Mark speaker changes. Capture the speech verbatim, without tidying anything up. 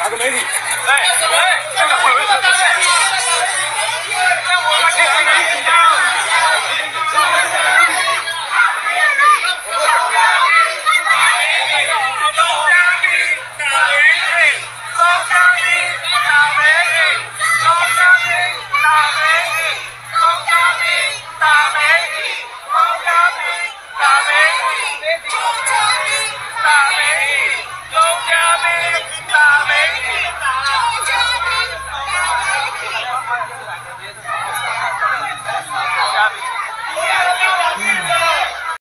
Speaker 1: 哪个美女？哎哎，这个会不会？